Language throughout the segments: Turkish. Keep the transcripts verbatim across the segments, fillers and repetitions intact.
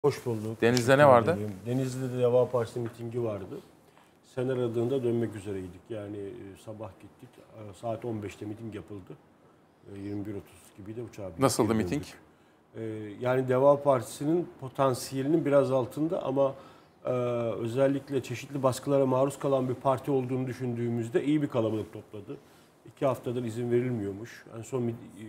Hoş bulduk. Deniz'de ne vardı? Denizli'de de Deva Partisi mitingi vardı. Sen aradığında dönmek üzereydik. Yani e, sabah gittik. E, saat on beşte miting yapıldı. E, yirmi bir otuz gibi de uçağa bindik. Nasıldı miting? E, yani Deva Partisi'nin potansiyelinin biraz altında ama e, özellikle çeşitli baskılara maruz kalan bir parti olduğunu düşündüğümüzde iyi bir kalabalık topladı. İki haftadır izin verilmiyormuş. En son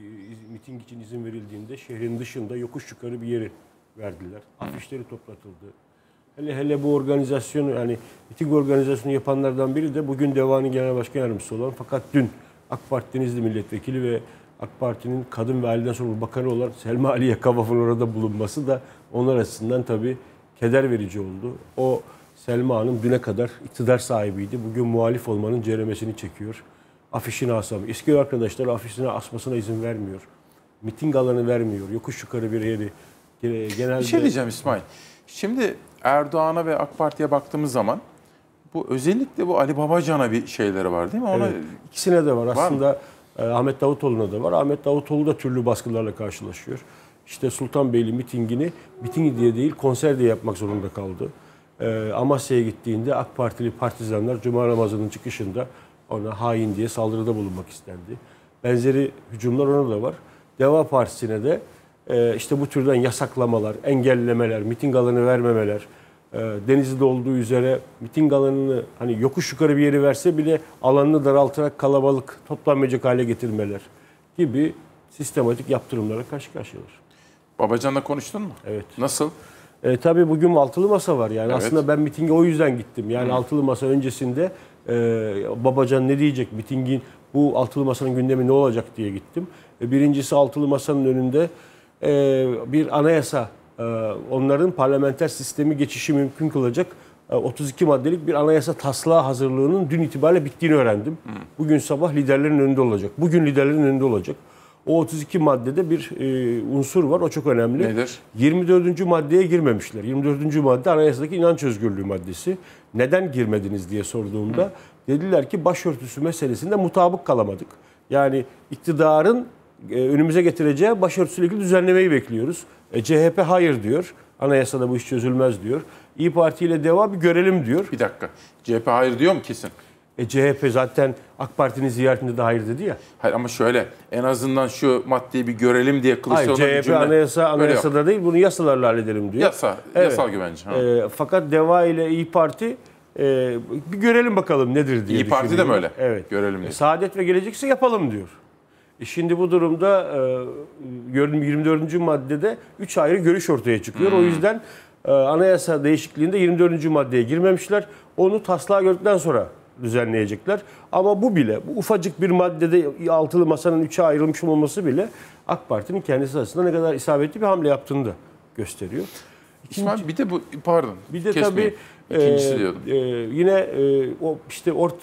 miting için izin verildiğinde şehrin dışında yokuş yukarı bir yeri verdiler. Afişleri toplatıldı. Hele hele bu organizasyonu, yani miting organizasyonu yapanlardan biri de bugün Deva'nın genel başkan yardımcısı olan fakat dün AK Parti Denizli milletvekili ve AK Parti'nin kadın ve aileden sorumlu bakanı olan Selma Aliye Kavaf'ın orada bulunması da onlar açısından tabii keder verici oldu. O Selma Hanım düne kadar iktidar sahibiydi. Bugün muhalif olmanın ceremesini çekiyor. Afişini asamıyor. Eski arkadaşlar afişini asmasına izin vermiyor. Miting alanı vermiyor. Yokuş yukarı bir yeri. Genelde... Bir şey diyeceğim İsmail. Şimdi Erdoğan'a ve AK Parti'ye baktığımız zaman bu özellikle bu Ali Babacan'a bir şeyleri var değil mi? Ona... Evet, ikisine de var. var Aslında e, Ahmet Davutoğlu'na da var. Ahmet Davutoğlu da türlü baskılarla karşılaşıyor. İşte Sultanbeyli mitingini miting diye değil konser diye yapmak zorunda kaldı. E, Amasya'ya gittiğinde AK Partili partizanlar Cuma namazının çıkışında ona hain diye saldırıda bulunmak istendi. Benzeri hücumlar ona da var. Deva Partisi'ne de e, işte bu türden yasaklamalar, engellemeler, miting alanı vermemeler, e, Denizli'de olduğu üzere miting alanını hani yokuş yukarı bir yeri verse bile alanını daraltarak kalabalık toplanmayacak hale getirmeler gibi sistematik yaptırımlara karşı karşıyalar. Babacan'la konuştun mu? Evet. Nasıl? E, tabii bugün altılı masa var. Yani evet. Aslında ben mitinge o yüzden gittim. Yani Hı. altılı masa öncesinde e, Babacan ne diyecek, mitingin bu altılı masanın gündemi ne olacak diye gittim. E, birincisi altılı masanın önünde e, bir anayasa, e, onların parlamenter sistemi geçişi mümkün kılacak e, otuz iki maddelik bir anayasa taslağı hazırlığının dün itibariyle bittiğini öğrendim. Hı. Bugün sabah liderlerin önünde olacak. Bugün liderlerin önünde olacak. O otuz iki maddede bir e, unsur var. O çok önemli. Nedir? yirmi dördüncü maddeye girmemişler. yirmi dördüncü madde anayasadaki inanç özgürlüğü maddesi. Neden girmediniz diye sorduğumda Hı. dediler ki başörtüsü meselesinde mutabık kalamadık. Yani iktidarın e, önümüze getireceği başörtüsüyle ilgili düzenlemeyi bekliyoruz. E, C H P hayır diyor. Anayasada bu iş çözülmez diyor. İYİ Parti ile DEVA bir görelim diyor. Bir dakika. C H P hayır diyor mu kesin? E, C H P zaten AK Parti'nin ziyaretinde de hayır dedi ya. Hayır ama şöyle en azından şu maddeyi bir görelim diye Kılıçdaroğlu'nun Hayır, C H P anayasa anayasada değil, bunu yasalarla halledelim diyor. Yasa, evet. yasal güvence. E, fakat DEVA ile İYİ Parti e, bir görelim bakalım nedir diye İYİ Parti de mi öyle? Evet. Görelim diye. E, Saadet ve Gelecekse yapalım diyor. E, şimdi bu durumda e, yirmi dördüncü maddede üç ayrı görüş ortaya çıkıyor. Hmm. O yüzden e, anayasa değişikliğinde yirmi dördüncü maddeye girmemişler. Onu taslağı gördükten sonra düzenleyecekler. Ama bu bile, bu ufacık bir maddede altılı masanın üçe ayrılmış olması bile AK Parti'nin kendisi açısından ne kadar isabetli bir hamle yaptığını da gösteriyor. İkinci, İsmail bir de bu, pardon. Bir de kesmeyin. tabii İkincisi e, diyordum. E, yine e, o işte ort,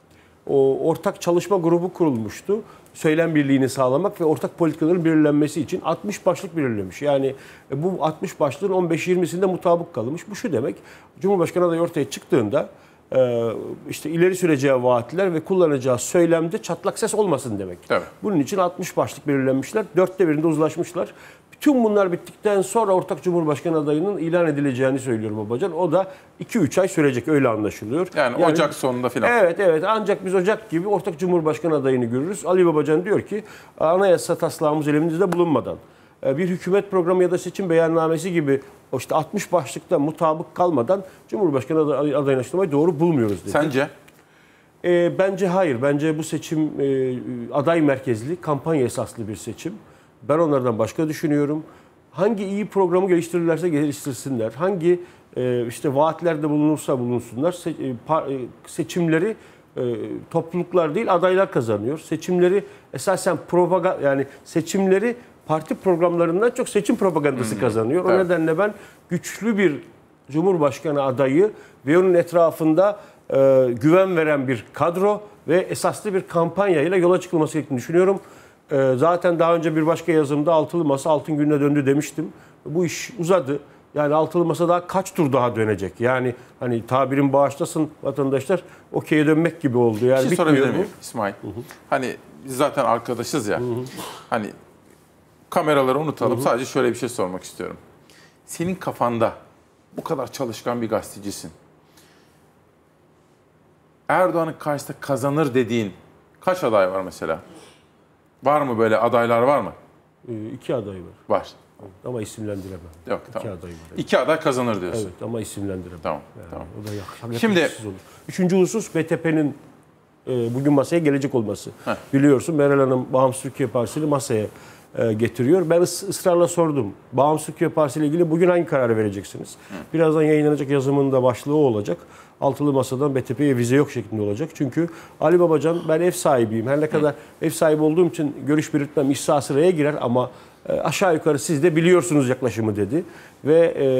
o ortak çalışma grubu kurulmuştu. Söylem birliğini sağlamak ve ortak politikaların belirlenmesi için altmış başlık belirlemiş. Yani bu altmış başlığın on beş yirmisinde mutabık kalmış. Bu şu demek, Cumhurbaşkanı adayı ortaya çıktığında işte ileri süreceği vaatler ve kullanacağı söylemde çatlak ses olmasın demek. Evet. Bunun için altmış başlık belirlenmişler. Dörtte birinde uzlaşmışlar. Bütün bunlar bittikten sonra ortak Cumhurbaşkanı adayının ilan edileceğini söylüyor Babacan. O da iki üç ay sürecek, öyle anlaşılıyor. Yani, yani Ocak sonunda filan. Evet evet, ancak biz Ocak gibi ortak Cumhurbaşkanı adayını görürüz. Ali Babacan diyor ki anayasa taslağımız elimizde bulunmadan bir hükümet programı ya da seçim beyannamesi gibi işte altmış başlıkta mutabık kalmadan Cumhurbaşkanı adayını açıklamayı doğru bulmuyoruz dedi. Sence? E, bence hayır. Bence bu seçim e, aday merkezli, kampanya esaslı bir seçim. Ben onlardan başka düşünüyorum. Hangi iyi programı geliştirirlerse geliştirsinler, hangi e, işte vaatlerde bulunursa bulunsunlar, se, e, par, e, seçimleri e, topluluklar değil adaylar kazanıyor. Seçimleri esasen propaganda, yani seçimleri parti programlarından çok seçim propagandası kazanıyor. O evet. nedenle ben güçlü bir Cumhurbaşkanı adayı ve onun etrafında e, güven veren bir kadro ve esaslı bir kampanyayla yola çıkılması gerektiğini düşünüyorum. E, zaten daha önce bir başka yazımda altılı masa altın gününe döndü demiştim. Bu iş uzadı. Yani altılı masa daha kaç tur daha dönecek? Yani hani tabirin bağışlasın vatandaşlar, okey'e dönmek gibi oldu. Yani bir şey sorabilir miyim İsmail? Hı hı. Hani biz zaten arkadaşız ya. Hı hı. Hani kameraları unutalım. Hı hı. Sadece şöyle bir şey sormak istiyorum. senin kafanda bu kadar çalışkan bir gazetecisin. Erdoğan'ın karşısında kazanır dediğin kaç aday var mesela? Var mı böyle adaylar var mı? Ee, iki aday var. Var. Ama isimlendiremem. Yok İki tamam. aday var. İki aday kazanır diyorsun. Evet ama isimlendiremem. Tamam. Yani Tamam. O da yak- Şimdi- yakışıksız olur. Üçüncü husus B T P'nin e, bugün masaya gelecek olması. Heh. Biliyorsun Meral Hanım Bağımsız Türkiye Partisi'ni masaya e, getiriyor. Ben ıs- ısrarla sordum. Bağımsız Türkiye Partisi ile ilgili bugün hangi kararı vereceksiniz? Hı. Birazdan yayınlanacak yazımın da başlığı o olacak. Altılı Masa'dan B T P'ye vize yok şeklinde olacak. Çünkü Ali Babacan ben ev sahibiyim. Her ne kadar Hı. ev sahibi olduğum için görüş belirtmem işsa sıraya girer ama e, aşağı yukarı siz de biliyorsunuz yaklaşımı dedi. Ve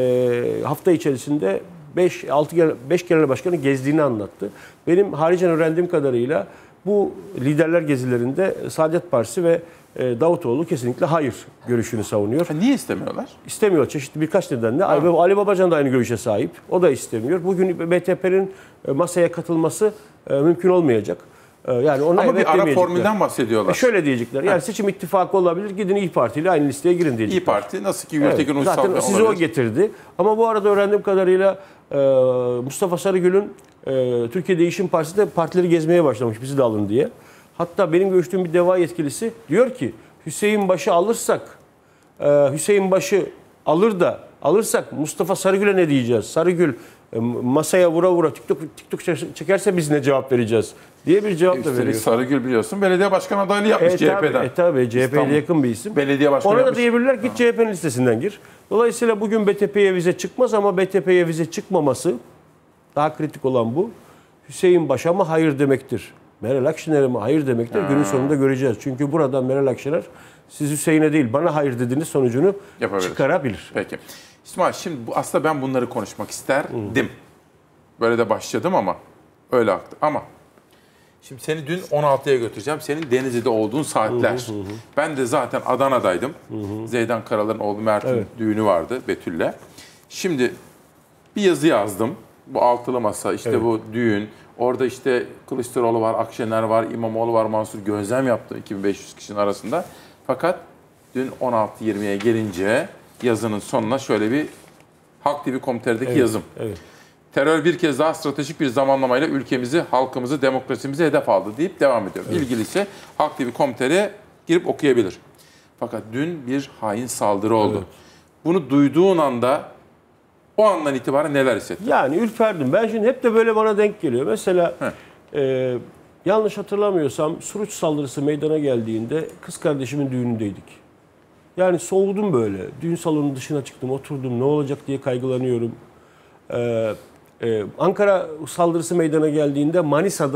e, hafta içerisinde beş altı beş genel başkanı gezdiğini anlattı. Benim haricen öğrendiğim kadarıyla bu liderler gezilerinde Saadet Partisi ve e, Davutoğlu kesinlikle hayır görüşünü savunuyor. Ha, niye istemiyorlar? İstemiyor çeşitli birkaç nedenle. Ali, Ali Babacan da aynı görüşe sahip. O da istemiyor. Bugün B T P'nin masaya katılması e, mümkün olmayacak. E, yani ona Ama evet bir ara demeyecekler. formülden bahsediyorlar. E şöyle diyecekler. Yani seçim ittifakı olabilir. Gidin İYİ Parti ile aynı listeye girin diyecekler. İYİ Parti nasıl ki Evet, Gültekin Uysal zaten sizi o olabilir. getirdi. Ama bu arada öğrendiğim kadarıyla e, Mustafa Sarıgül'ün e, Türkiye Değişim Partisi'nde partileri gezmeye başlamış bizi de alın diye. Hatta benim görüştüğüm bir DEVA yetkilisi diyor ki Hüseyin Baş'ı alırsak, e, Hüseyin Baş'ı alır da alırsak Mustafa Sarıgül'e ne diyeceğiz? Sarıgül e, masaya vura vura TikTok, TikTok çekerse biz ne cevap vereceğiz diye bir cevap da Üstelik veriyor. Sarıgül biliyorsun belediye başkan adaylığı yapmış E, C H P'den. tabii, e, tabii C H P'ye İstanbul yakın bir isim. Belediye başkanı Ona da yapmış. diyebilirler git C H P'nin listesinden gir. Dolayısıyla bugün B T P'ye vize çıkmaz ama B T P'ye vize çıkmaması daha kritik olan bu. Hüseyin Baş'a mı hayır demektir? Meral Akşener'e mi hayır demektir? Ha. Günün sonunda göreceğiz. Çünkü buradan Meral Akşener siz Hüseyin'e değil bana hayır dediğiniz sonucunu Yapabilir. çıkarabilir. Peki. İsmail şimdi bu, aslında ben bunları konuşmak isterdim. Böyle de başladım ama öyle aktı. Ama şimdi seni dün on altıya götüreceğim. Senin Denizli'de olduğun saatler. Hı hı hı. Ben de zaten Adana'daydım. Hı hı. Zeydan Karalar'ın oğlu Mert'in Evet. düğünü vardı Betül'le. Şimdi bir yazı yazdım. Bu altılı masa, işte Evet. bu düğün. Orada işte Kılıçdaroğlu var, Akşener var, İmamoğlu var, Mansur gözlem yaptı iki bin beş yüz kişinin arasında. Fakat dün on altı yirmiye gelince yazının sonuna şöyle bir Halk T V Komiter'deki Evet, yazım. evet. Terör bir kez daha stratejik bir zamanlamayla ülkemizi, halkımızı, demokrasimizi hedef aldı deyip devam ediyor. Evet. İlgili ise Halk T V Komiter'e girip okuyabilir. Fakat dün bir hain saldırı oldu. Evet. Bunu duyduğun anda o andan itibaren neler hissettin? Yani ürperdim. Ben şimdi hep de böyle bana denk geliyor. Mesela e, yanlış hatırlamıyorsam Suruç saldırısı meydana geldiğinde kız kardeşimin düğünündeydik. Yani soğudum böyle. Düğün salonunun dışına çıktım, oturdum. Ne olacak diye kaygılanıyorum. Ee, e, Ankara saldırısı meydana geldiğinde Manisa'da